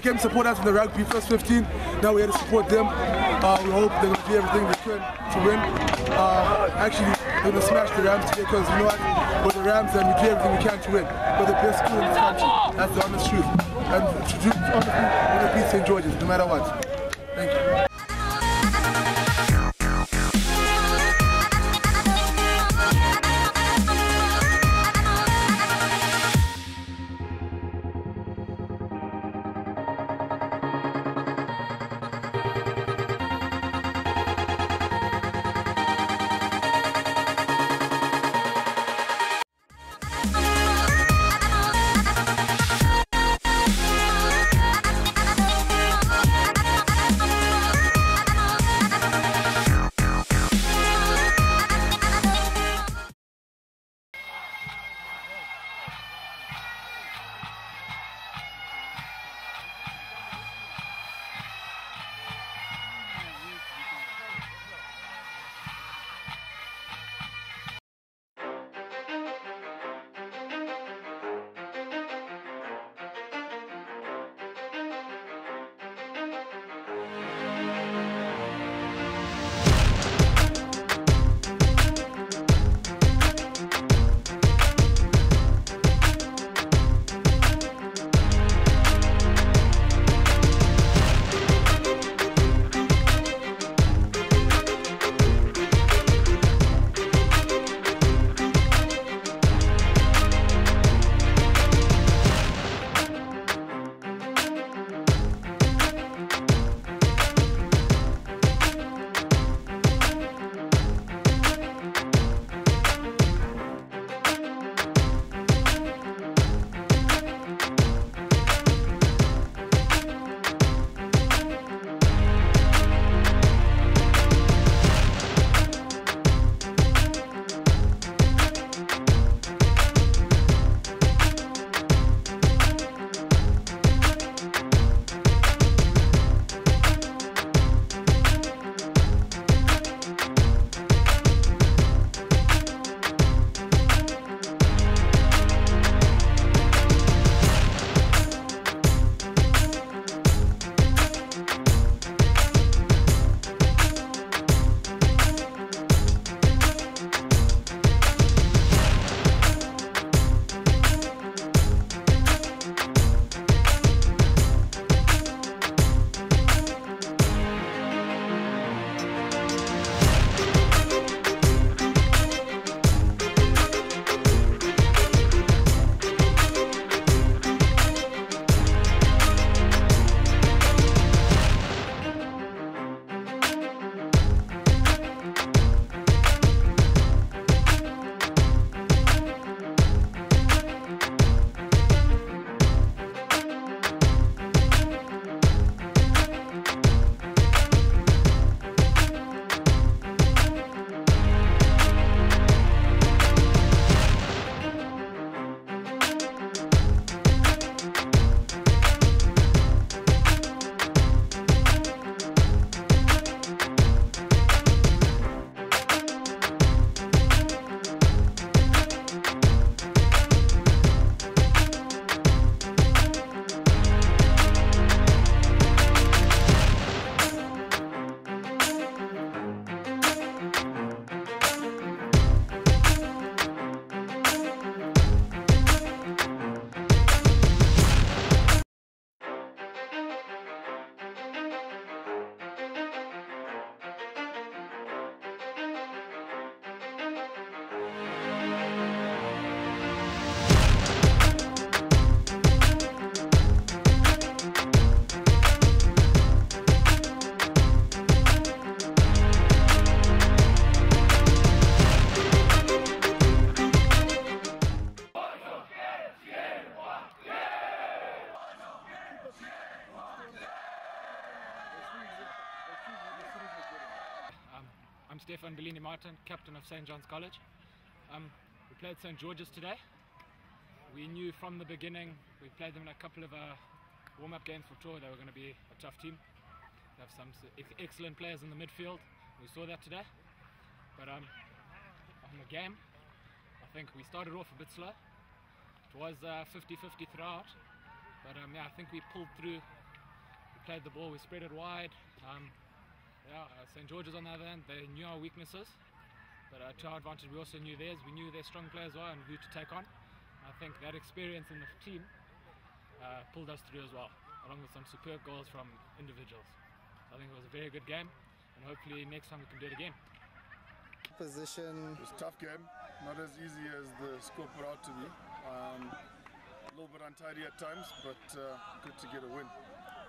They came to support us in the rugby first 15. Now we're here to support them. We hope they're going to do everything they can to win. Actually, they're going to smash the Rams today because you know what? We're the Rams and we do everything we can to win. We're the best school in this country. That's the honest truth. And honestly, we're going to beat St. George's no matter what. Thank you. I'm Stefan Bellini Martin, captain of St. John's College. We played St. George's today. We knew from the beginning, we played them in a couple of warm-up games for tour, they were going to be a tough team. They have some excellent players in the midfield. We saw that today. But on the game, I think we started off a bit slow. It was 50-50 throughout. But yeah, I think we pulled through played the ball, we spread it wide. St. George's on the other hand, they knew our weaknesses, but to our advantage we also knew theirs. We knew their strong players were and who to take on. I think that experience in the team pulled us through as well, along with some superb goals from individuals. So I think it was a very good game, and hopefully next time we can do it again. Position. It was a tough game, not as easy as the score put out to be. A little bit untidy at times, but good to get a win.